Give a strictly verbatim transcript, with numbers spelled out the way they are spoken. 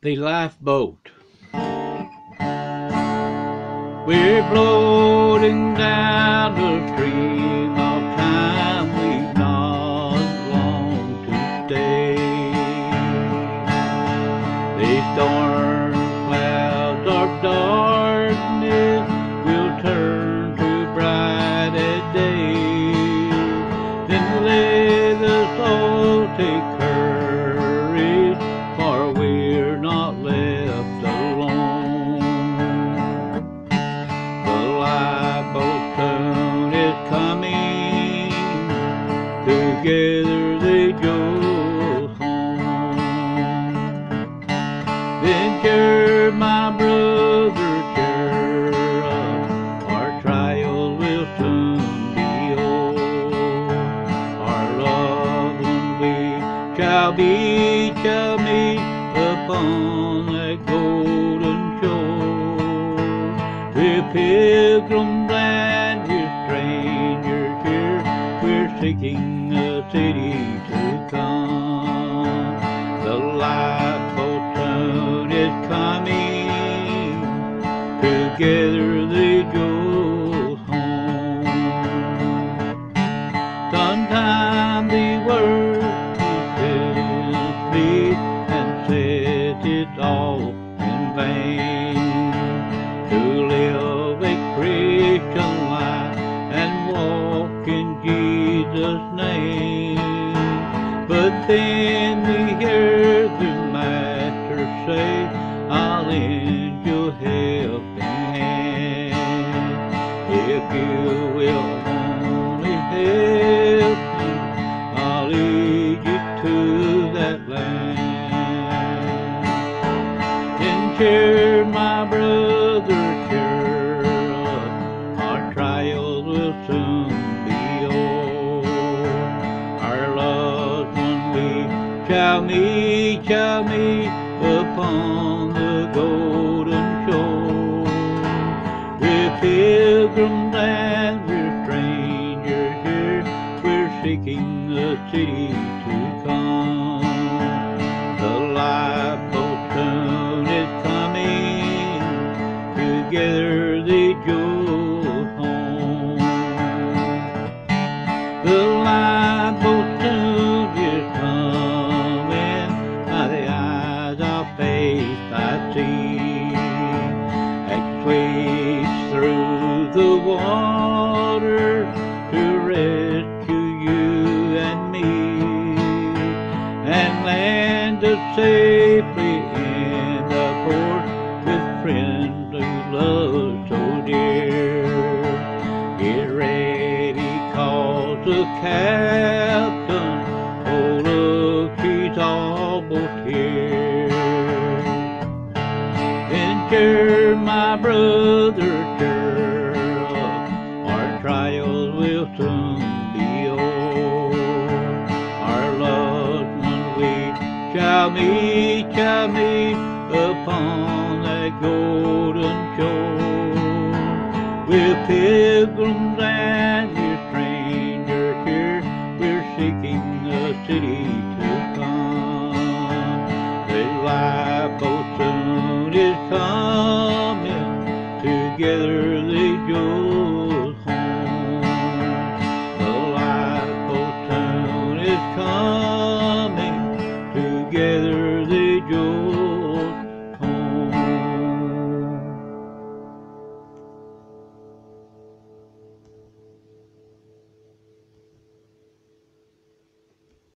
The lifeboat. We're floating down the stream of time we've not long to stay. The storm clouds of darkness will turn to bright as day. Then let us all take courage, for we're not left alone. The lifeboat soon is coming, together they go home. Then cheer, my brother, cheer up, our trials will soon be o'er. Our loved ones we shall be, shall meet upon that golden shore. We're pilgrims and we're strangers here, we're seeking a city to come. The lifeboat soon is coming, together they go home. Sometime the world is me and says it's all in vain to live a Christian life and walk in Jesus' name. But then we hear the Master say, I'll lend you a helping hand. If you will only help me, I'll lead you to that land. Then cheer, my brother, cheer up, our trials will soon be o'er. Our loved one we shall meet, shall meet upon the golden shore. We're pilgrims and we're strangers here, we're seeking a city to come. The lifeboat soon is coming, together they go home. The lifeboat soon is coming, by the eyes of faith I see, it sweeps through the water to rescue you and me, and land us safely in the port with friends who love so dear. Get ready, cause the captain, oh look, she's almost here. Then cheer, my brother, cheer up, our trials will soon be o'er. Our loved ones we shall meet, shall meet upon that golden shore. We're pilgrims and we're strangers here, we're seeking a city to come. The lifeboat soon is coming, together they go